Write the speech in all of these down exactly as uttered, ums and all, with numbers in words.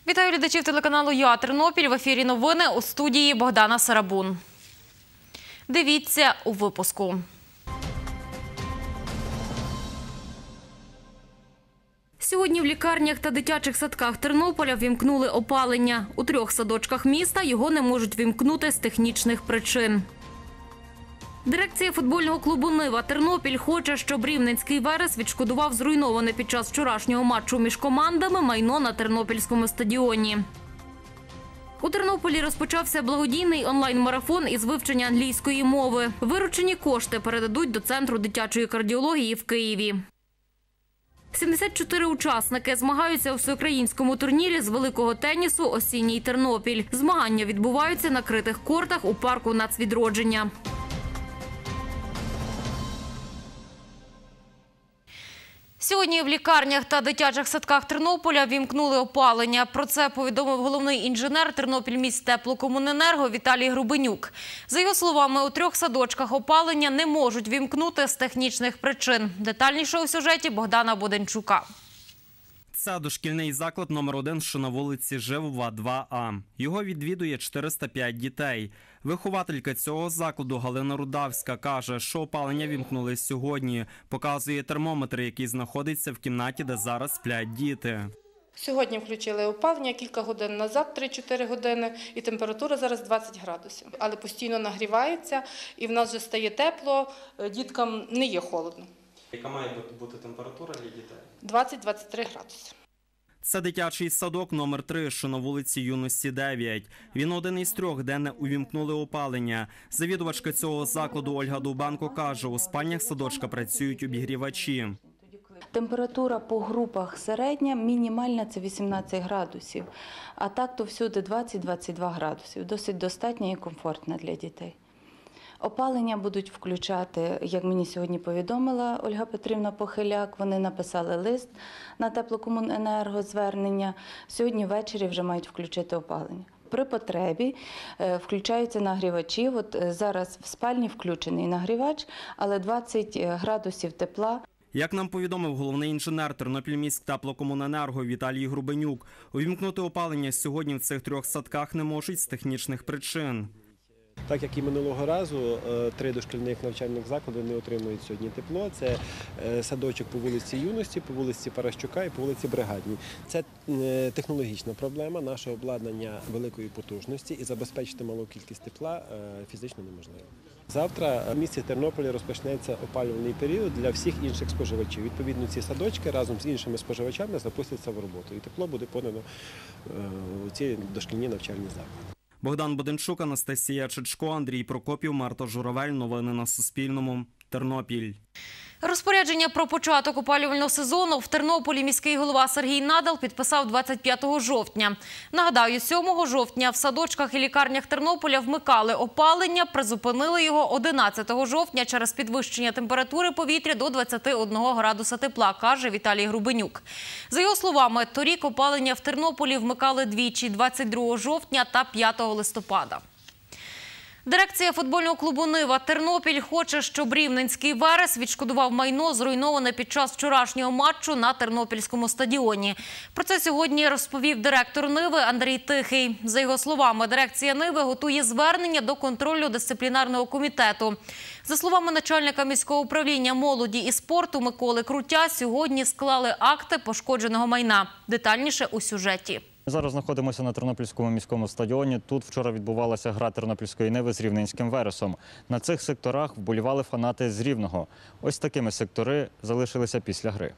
Вітаю глядачів телеканалу ЮА Тернопіль. В ефірі новини, у студії Богдана Сарабун. Дивіться у випуску. Сьогодні в лікарнях та дитячих садках Тернополя ввімкнули опалення. У трьох садочках міста його не можуть ввімкнути з технічних причин. Дирекція футбольного клубу «Нива» Тернопіль хоче, щоб Рівненський Верес відшкодував зруйноване під час вчорашнього матчу між командами майно на Тернопільському стадіоні. У Тернополі розпочався благодійний онлайн-марафон із вивчення англійської мови. Виручені кошти передадуть до Центру дитячої кардіології в Києві. сімдесят чотири учасники змагаються у всеукраїнському турнірі з великого тенісу «Осінній Тернопіль». Змагання відбуваються на критих кортах у парку Нацвідродження. Сьогодні в лікарнях та дитячих садках Тернополя вімкнули опалення. Про це повідомив головний інженер Тернопільміськтеплокомуненерго Віталій Грубенюк. За його словами, у трьох садочках опалення не можуть вімкнути з технічних причин. Детальніше у сюжеті Богдана Боденчука. Це дошкільний заклад номер один, що на вулиці Живова, два А. Його відвідує чотириста п'ять дітей. Вихователька цього закладу Галина Рудавська каже, що опалення вімкнули сьогодні. Показує термометр, який знаходиться в кімнаті, де зараз сплять діти. Сьогодні включили опалення кілька годин назад, три-чотири години, і температура зараз двадцять градусів. Але постійно нагрівається, і в нас вже стає тепло, діткам не є холодно. Яка має бути температура для дітей? двадцять-двадцять три градуси. Це дитячий садок номер три, що на вулиці Юності, дев'ять. Він один із трьох, де не увімкнули опалення. Завідувачка цього закладу Ольга Довбенко каже, у спальнях садочка працюють обігрівачі. Температура по групах середня, мінімальна – це вісімнадцять градусів. А так то всюди двадцять-двадцять два градусів. Досить достатньо і комфортно для дітей. Опалення будуть включати, як мені сьогодні повідомила Ольга Петрівна Похиляк, вони написали лист на теплокомуненерго звернення. Сьогодні ввечері вже мають включити опалення. При потребі включаються нагрівачі. От зараз в спальні включений нагрівач, але двадцять градусів тепла. Як нам повідомив головний інженер Тернопільміськтеплокомуненерго Віталій Грубенюк, увімкнути опалення сьогодні в цих трьох садках не можуть з технічних причин. Так як і минулого разу, три дошкільних навчальних заклади не отримують сьогодні тепло. Це садочок по вулиці Юності, по вулиці Паращука і по вулиці Бригадній. Це технологічна проблема, наше обладнання великої потужності і забезпечити малу кількість тепла фізично неможливо. Завтра в місті Тернополі розпочнеться опалювальний період для всіх інших споживачів. Відповідно, ці садочки разом з іншими споживачами запустяться в роботу і тепло буде подано у ці дошкільні навчальні заклади. Богдан Боденчук, Анастасія Чичко, Андрій Прокопів, Марта Журавель. Новини на Суспільному. Тернопіль. Розпорядження про початок опалювального сезону в Тернополі міський голова Сергій Надал підписав двадцять п'ятого жовтня. Нагадаю, сьомого жовтня в садочках і лікарнях Тернополя вмикали опалення, призупинили його одинадцятого жовтня через підвищення температури повітря до двадцяти одного градуса тепла, каже Віталій Грубенюк. За його словами, торік опалення в Тернополі вмикали двічі – двадцять другого жовтня та п'ятого листопада. Дирекція футбольного клубу «Нива» Тернопіль хоче, щоб Рівненський Верес відшкодував майно, зруйноване під час вчорашнього матчу на Тернопільському стадіоні. Про це сьогодні розповів директор «Ниви» Андрій Тихий. За його словами, дирекція «Ниви» готує звернення до контрольно-дисциплінарного комітету. За словами начальника міського управління молоді і спорту Миколи Крутя, сьогодні склали акти пошкодженого майна. Детальніше у сюжеті. Зараз знаходимося на Тернопільському міському стадіоні. Тут вчора відбувалася гра Тернопільської «Ниви» з Рівненським Вересом. На цих секторах вболівали фанати з Рівного. Ось такими сектори залишилися після гри.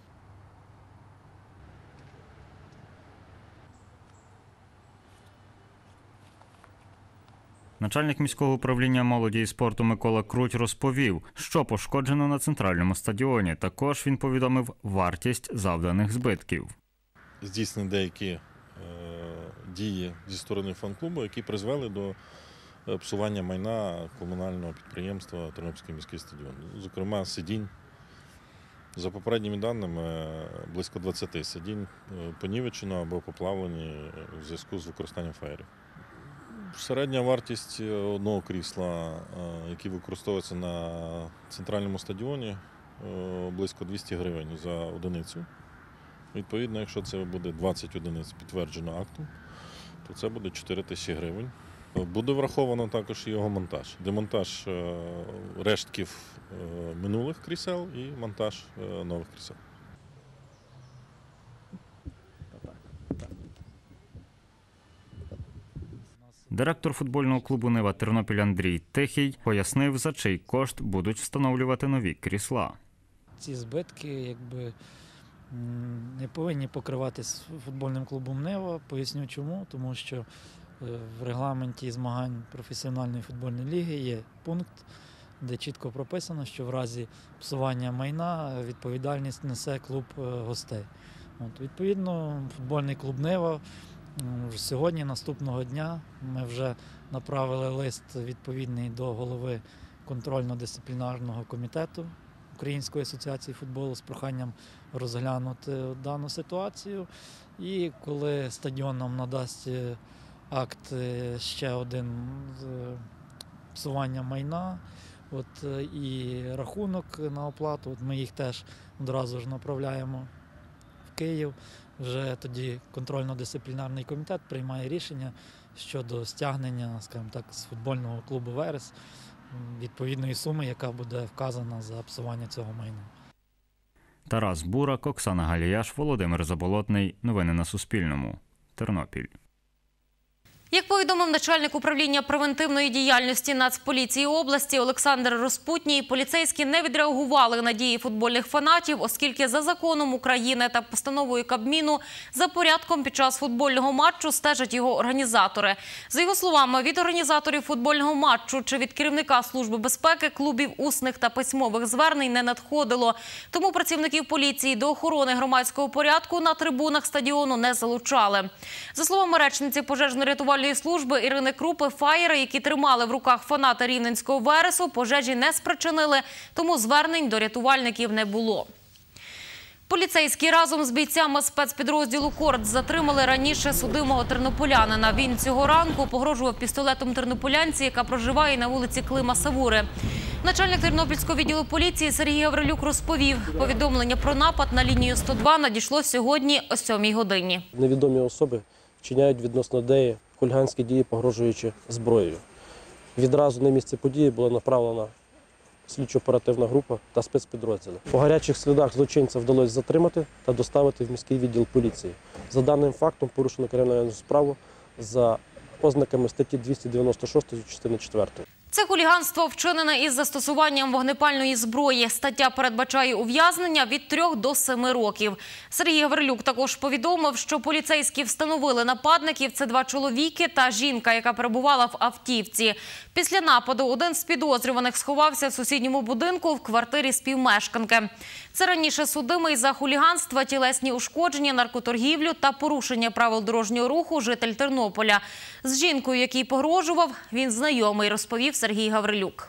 Начальник міського управління молоді і спорту Микола Круть розповів, що пошкоджено на центральному стадіоні. Також він повідомив вартість завданих збитків. Здійснені деякі дії зі сторони фан-клубу, які призвели до псування майна комунального підприємства Тернопільський міський стадіон. Зокрема, сидінь. За попередніми даними, близько двадцяти сидінь понівечено або поплавлені у зв'язку з використанням фаєрів. Середня вартість одного крісла, який використовується на центральному стадіоні, близько двісті гривень за одиницю. Відповідно, якщо це буде двадцять одиниць підтверджено актом, то це буде чотири тисячі гривень. Буде враховано також і його монтаж. Демонтаж рештків минулих крісел і монтаж нових крісел. Директор футбольного клубу «Нива» Тернопіль Андрій Тихий пояснив, за чий кошт будуть встановлювати нові крісла. Ці збитки якби не повинні покриватись футбольним клубом «Нива». Поясню чому. Тому що в регламенті змагань професіональної футбольної ліги є пункт, де чітко прописано, що в разі псування майна відповідальність несе клуб гостей. От, відповідно, футбольний клуб «Нива» сьогодні, наступного дня, ми вже направили лист відповідний до голови контрольно-дисциплінарного комітету Української асоціації футболу з проханням розглянути дану ситуацію. І коли стадіон нам надасть акт ще один псування майна, от, і рахунок на оплату, от ми їх теж одразу ж направляємо в Київ. Вже тоді контрольно-дисциплінарний комітет приймає рішення щодо стягнення, скажімо так, з футбольного клубу «Верес» відповідної суми, яка буде вказана за псування цього майна. Тарас Бурак, Оксана Галіяш, Володимир Заболотний. Новини на Суспільному. Тернопіль. Як повідомив начальник управління превентивної діяльності Нацполіції області Олександр Розпутній, поліцейські не відреагували на дії футбольних фанатів, оскільки за законом України та постановою Кабміну за порядком під час футбольного матчу стежать його організатори. За його словами, від організаторів футбольного матчу чи від керівника Служби безпеки клубів усних та письмових звернень не надходило. Тому працівників поліції до охорони громадського порядку на трибунах стадіону не залучали. За словами речниці пожежно-рятувальної служби Ірини Крупи, фаєри, які тримали в руках фаната рівненського «Вересу», пожежі не спричинили, тому звернень до рятувальників не було. Поліцейські разом з бійцями спецпідрозділу «Корд» затримали раніше судимого тернополянина. Він цього ранку погрожував пістолетом тернополянці, яка проживає на вулиці Клима Савури. Начальник Тернопільського відділу поліції Сергій Гаврилюк розповів, повідомлення про напад на лінію сто два надійшло сьогодні о сьомій годині. Невідомі особи вчиняють відносно неї хуліганські дії, погрожуючи зброєю. Відразу на місце події була направлена слідчо-оперативна група та спецпідрозділи. По гарячих слідах злочинця вдалося затримати та доставити в міський відділ поліції. За даним фактом порушено кримінальну справу за ознаками статті двісті дев'яносто шість частини четвертої. Це хуліганство вчинене із застосуванням вогнепальної зброї. Стаття передбачає ув'язнення від трьох до семи років. Сергій Гаврилюк також повідомив, що поліцейські встановили нападників. Це два чоловіки та жінка, яка перебувала в автівці. Після нападу один з підозрюваних сховався в сусідньому будинку в квартирі співмешканки. Це раніше судимий за хуліганство, тілесні ушкодження, наркоторгівлю та порушення правил дорожнього руху житель Тернополя. З жінкою, який погрожував, він знайомий, розповів Сергій Гаврилюк.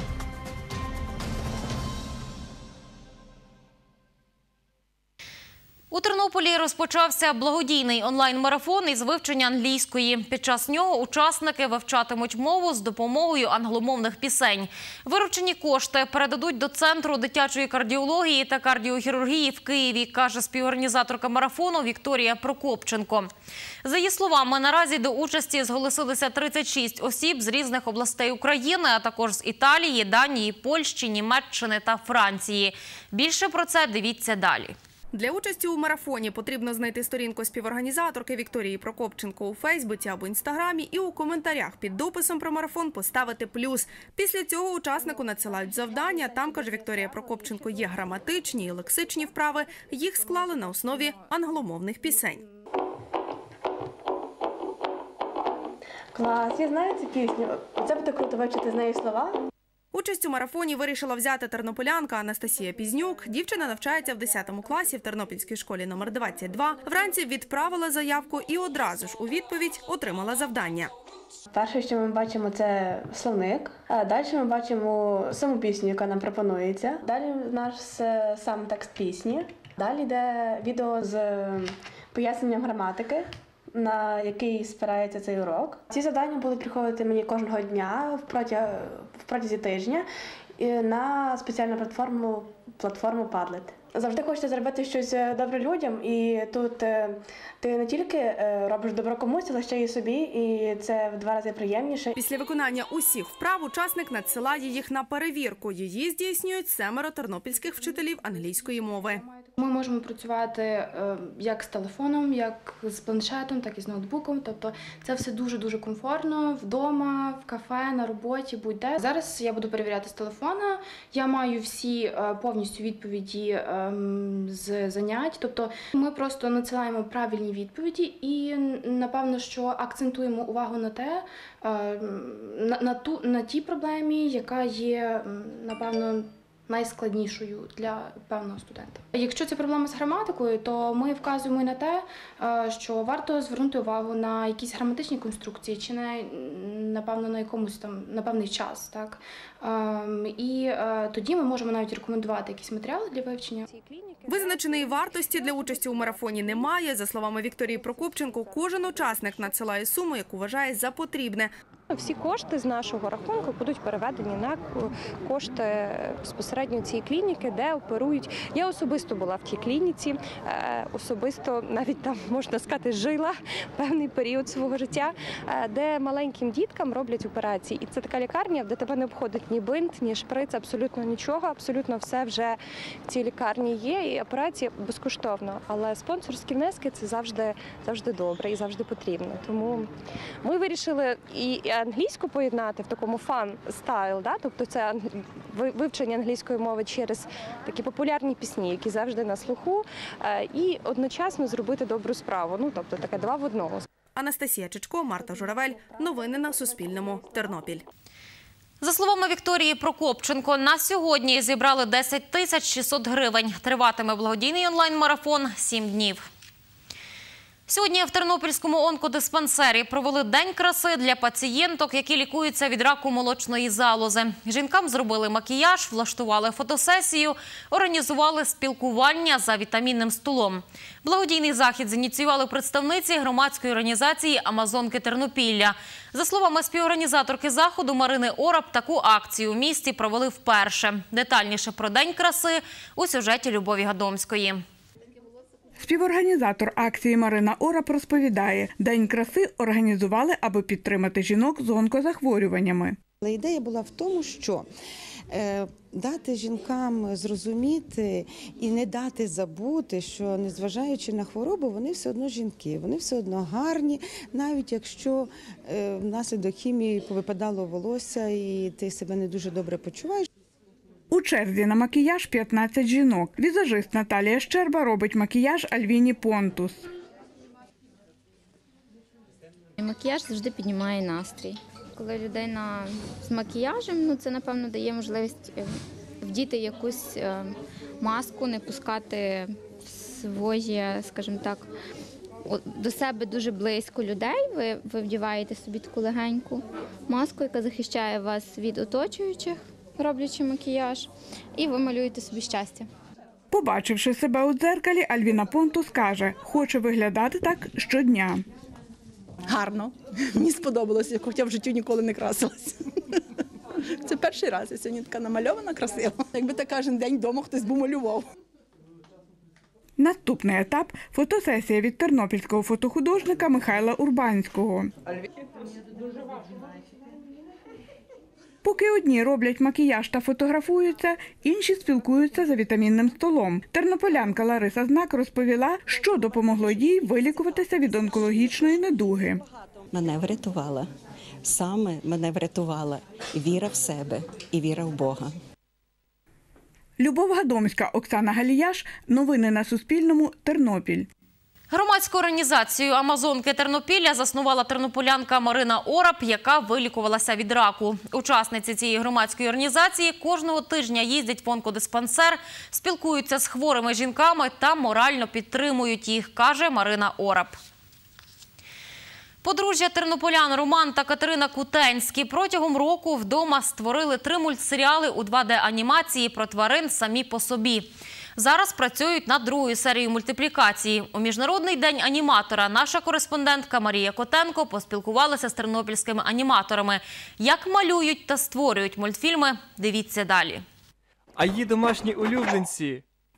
У Тернополі розпочався благодійний онлайн-марафон із вивчення англійської. Під час нього учасники вивчатимуть мову з допомогою англомовних пісень. Виручені кошти передадуть до Центру дитячої кардіології та кардіохірургії в Києві, каже співорганізаторка марафону Вікторія Прокопченко. За її словами, наразі до участі зголосилися тридцять шість осіб з різних областей України, а також з Італії, Данії, Польщі, Німеччини та Франції. Більше про це дивіться далі. Для участі у марафоні потрібно знайти сторінку співорганізаторки Вікторії Прокопченко у Фейсбуці або Інстаграмі і у коментарях під дописом про марафон поставити плюс. Після цього учаснику надсилають завдання. Там, каже Вікторія Прокопченко, є граматичні і лексичні вправи. Їх склали на основі англомовних пісень. Клас, я знаю цю пісню. Це буде круто вивчити з неї слова. Участь у марафоні вирішила взяти тернополянка Анастасія Пізнюк. Дівчина навчається в десятому класі в Тернопільській школі номер двадцять два. Вранці відправила заявку і одразу ж у відповідь отримала завдання. Перше, що ми бачимо, це словник. А далі ми бачимо саму пісню, яка нам пропонується. Далі у нас сам текст пісні. Далі йде відео з поясненням граматики, на який спирається цей урок. Ці завдання будуть приходити мені кожного дня в протязі тижня на спеціальну платформу, платформу Padlet. Завжди хочеться зробити щось добре людям, і тут е, ти не тільки е, робиш добро комусь, але ще й собі, і це в два рази приємніше. Після виконання усіх вправ учасник надсилає їх на перевірку. Її здійснюють семеро тернопільських вчителів англійської мови. Ми можемо працювати е, як з телефоном, як з планшетом, так і з ноутбуком. Тобто це все дуже-дуже комфортно вдома, в кафе, на роботі, будь-де. Зараз я буду перевіряти з телефона. Я маю всі е, повністю відповіді е, з занять. Тобто ми просто надсилаємо правильні відповіді і, напевно, що акцентуємо увагу на те, е, на, на, ту, на тій проблемі, яка є, напевно, найскладнішою для певного студента. Якщо це проблема з граматикою, то ми вказуємо і на те, що варто звернути увагу на якісь граматичні конструкції чи на, напевно, на якомусь там, на певний час, так? І тоді ми можемо навіть рекомендувати якісь матеріали для вивчення. Визначеної вартості для участі у марафоні немає. За словами Вікторії Прокопченко, кожен учасник надсилає суму, яку вважає за потрібне. Всі кошти з нашого рахунку будуть переведені на кошти безпосередньо цієї клініки, де оперують. Я особисто була в тій клініці, особисто навіть там, можна сказати, жила певний період свого життя, де маленьким діткам роблять операції. І це така лікарня, де тебе не обходить ні бинт, ні шприц, абсолютно нічого, абсолютно все вже в цій лікарні є, і операція безкоштовно. Але спонсорські внески – це завжди, завжди добре і завжди потрібно. Тому ми вирішили і англійську поєднати в такому фан-стайл, да? Тобто це вивчення англійської мови через такі популярні пісні, які завжди на слуху, і одночасно зробити добру справу. Ну, тобто таке два в одному. Анастасія Чичко, Марта Журавель. Новини на Суспільному. Тернопіль. За словами Вікторії Прокопченко, на сьогодні зібрали десять тисяч шістсот гривень. Триватиме благодійний онлайн-марафон сім днів. Сьогодні в Тернопільському онкодиспансері провели День краси для пацієнток, які лікуються від раку молочної залози. Жінкам зробили макіяж, влаштували фотосесію, організували спілкування за вітамінним столом. Благодійний захід зініціювали представниці громадської організації «Амазонки Тернопілля». За словами співорганізаторки заходу Марини Ораб, таку акцію у місті провели вперше. Детальніше про День краси у сюжеті Любові Гадомської. Співорганізатор акції Марина Ораб розповідає, День краси організували, аби підтримати жінок з онкозахворюваннями. Ідея була в тому, що е, дати жінкам зрозуміти і не дати забути, що незважаючи на хворобу, вони все одно жінки, вони все одно гарні, навіть якщо е, внаслідок хімії повипадало волосся і ти себе не дуже добре почуваєш. У черзі на макіяж п'ятнадцять жінок. Візажист Наталія Щерба робить макіяж Альвіні Понтус. Макіяж завжди піднімає настрій. Коли людина з макіяжем, ну це, напевно, дає можливість вдіти якусь маску, не пускати своє, скажімо так, до себе дуже близько людей. Ви, ви вдіваєте собі таку легеньку маску, яка захищає вас від оточуючих, роблячи макіяж, і ви малюєте собі щастя. Побачивши себе у дзеркалі, Альвіна Понтус каже, хоче виглядати так щодня. Гарно. Мені сподобалося, хоча в житті ніколи не красилася. Це перший раз. Я сьогодні така намальована, красива. Якби так кожен день вдома хтось був малював. Наступний етап – фотосесія від тернопільського фотохудожника Михайла Урбанського. Поки одні роблять макіяж та фотографуються, інші спілкуються за вітамінним столом. Тернополянка Лариса Знак розповіла, що допомогло їй вилікуватися від онкологічної недуги. Мене врятувала. Саме мене врятувала віра в себе і віра в Бога. Любов Гадомська, Оксана Галіяш. Новини на Суспільному. Тернопіль. Громадську організацію «Амазонки Тернопілля» заснувала тернополянка Марина Ораб, яка вилікувалася від раку. Учасниці цієї громадської організації кожного тижня їздять в онкодиспансер, спілкуються з хворими жінками та морально підтримують їх, каже Марина Ораб. Подружжя тернополян Роман та Катерина Кутенські протягом року вдома створили три мультсеріали у два де-анімації про тварин самі по собі. Зараз працюють над другою серією мультиплікації. У Міжнародний день аніматора наша кореспондентка Марія Котенко поспілкувалася з тернопільськими аніматорами. Як малюють та створюють мультфільми – дивіться далі. А її домашні улюбленці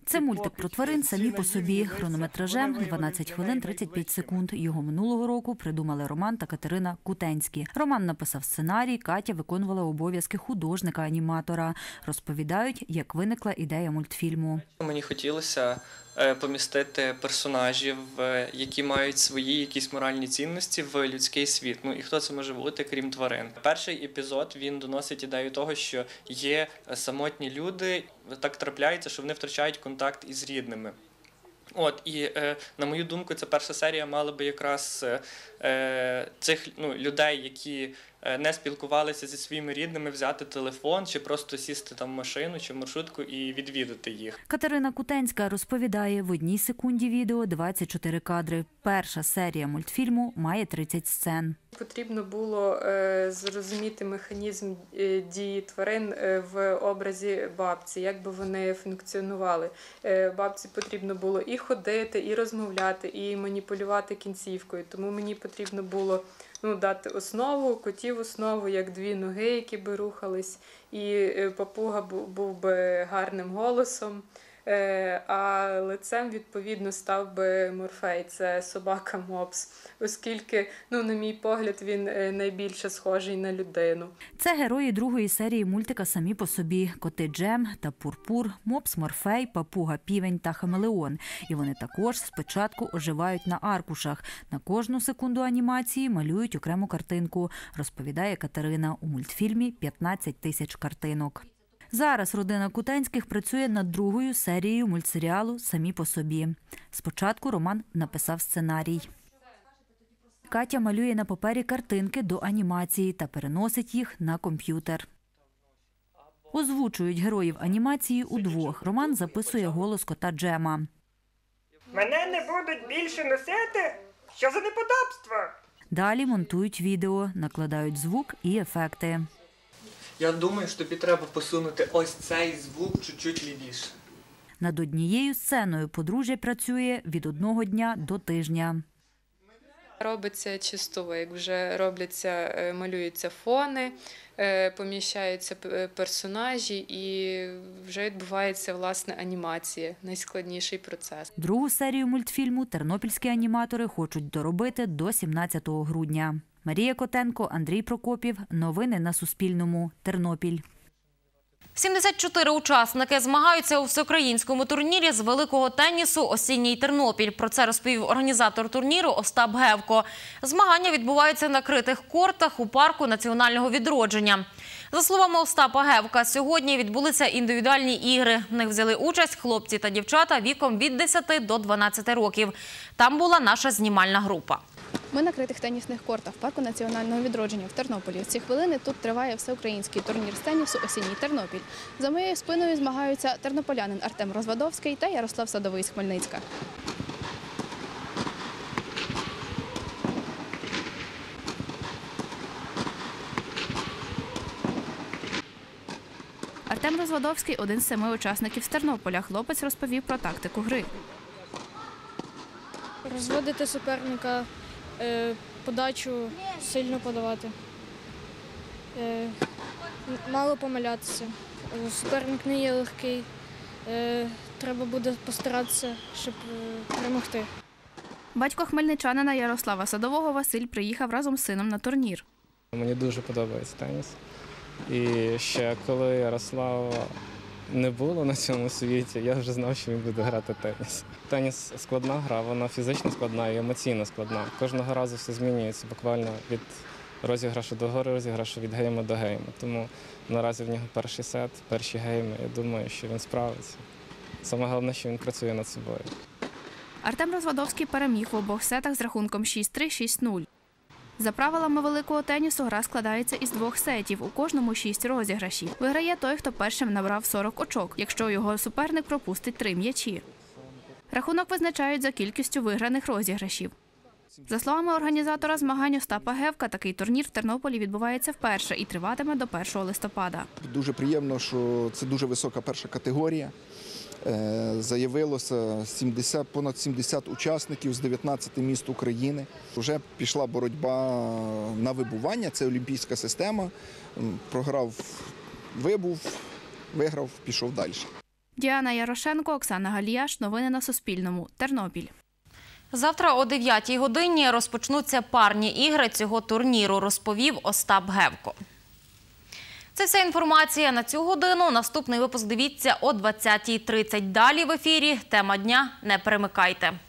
Це мультик про тварин самі по собі. Хронометражем дванадцять хвилин тридцять п'ять секунд. Його минулого року придумали Роман та Катерина Кутенські. Роман написав сценарій, Катя виконувала обов'язки художника-аніматора. Розповідають, як виникла ідея мультфільму. Мені хотілося помістити персонажів, які мають свої якісь моральні цінності в людський світ. Ну і хто це може бути, крім тварин? Перший епізод, він доносить ідею того, що є самотні люди, так трапляється, що вони втрачають контакт із рідними. От, і е, на мою думку, ця перша серія мала би якраз е, цих ну, людей, які е, не спілкувалися зі своїми рідними, взяти телефон чи просто сісти там в машину чи в маршрутку і відвідати їх. Катерина Кутенська розповідає, в одній секунді відео двадцять чотири кадри. Перша серія мультфільму має тридцять сцен. Потрібно було е, зрозуміти механізм е, дії тварин е, в образі бабці, як би вони функціонували. Е, бабці потрібно було і ходити, і розмовляти, і маніпулювати кінцівкою. Тому мені потрібно було ну, дати основу, котів основу, як дві ноги, які би рухались, і е, папуга був, був би гарним голосом. А лицем, відповідно, став би Морфей, це собака Мопс, оскільки, ну, на мій погляд, він найбільше схожий на людину. Це герої другої серії мультика самі по собі. Коти Джем та Пурпур, Мопс Морфей, папуга Півень та Хамелеон. І вони також спочатку оживають на аркушах. На кожну секунду анімації малюють окрему картинку, розповідає Катерина. У мультфільмі п'ятнадцять тисяч картинок. Зараз родина Кутенських працює над другою серією мультсеріалу «Самі по собі». Спочатку Роман написав сценарій. Катя малює на папері картинки до анімації та переносить їх на комп'ютер. Озвучують героїв анімації удвох. Роман записує голос кота Джема. Мене не будуть більше носити? Що за неподобство? Далі монтують відео, накладають звук і ефекти. Я думаю, що тобі треба посунути ось цей звук чуть-чуть лівіше. Над однією сценою подружжя працює від одного дня до тижня. Робиться чисто, як вже робляться, малюються фони, поміщаються персонажі і вже відбувається, власне, анімація, найскладніший процес. Другу серію мультфільму тернопільські аніматори хочуть доробити до сімнадцятого грудня. Марія Котенко, Андрій Прокопів. Новини на Суспільному. Тернопіль. сімдесят чотири учасники змагаються у всеукраїнському турнірі з великого тенісу «Осінній Тернопіль». Про це розповів організатор турніру Остап Гевко. Змагання відбуваються на критих кортах у парку національного відродження. За словами Остапа Гевка, сьогодні відбулися індивідуальні ігри. В них взяли участь хлопці та дівчата віком від десяти до дванадцяти років. Там була наша знімальна група. Ми на критих тенісних кортах парку національного відродження в Тернополі. В ці хвилини тут триває всеукраїнський турнір з тенісу «Осінній Тернопіль». За моєю спиною змагаються тернополянин Артем Розвадовський та Ярослав Садовий з Хмельницька. Артем Розвадовський – один з семи учасників з Тернополя. Хлопець розповів про тактику гри. Розводити суперника, подачу сильно подавати, мало помилятися. Суперник не є легкий, треба буде постаратися, щоб перемогти. Батько хмельничанина Ярослава Садового Василь приїхав разом з сином на турнір. Мені дуже подобається теніс. І ще коли Ярослава не було на цьому світі, я вже знав, що він буде грати теніс. Теніс – складна гра, вона фізично складна і емоційно складна. Кожного разу все змінюється буквально від розіграшу до розіграшу, від гейму до гейму. Тому наразі в нього перший сет, перші гейми. Я думаю, що він справиться. Саме головне, що він працює над собою. Артем Розвадовський переміг в обох сетах з рахунком шість три - шість нуль. За правилами великого тенісу гра складається із двох сетів, у кожному шість розіграшів. Виграє той, хто першим набрав сорок очок, якщо його суперник пропустить три м'ячі. Рахунок визначають за кількістю виграних розіграшів. За словами організатора змагань Остапа Гевка, такий турнір в Тернополі відбувається вперше і триватиме до першого листопада. Дуже приємно, що це дуже висока перша категорія. Заявилося сімдесят, понад сімдесят учасників з дев'ятнадцяти міст України. Вже пішла боротьба на вибування, це олімпійська система. Програв, вибув, виграв, пішов далі. Діана Ярошенко, Оксана Галіяш. Новини на Суспільному. Тернопіль. Завтра о дев'ятій годині розпочнуться парні ігри цього турніру, розповів Остап Гевко. Це вся інформація на цю годину. Наступний випуск дивіться о двадцятій тридцять. Далі в ефірі тема дня. Не перемикайте.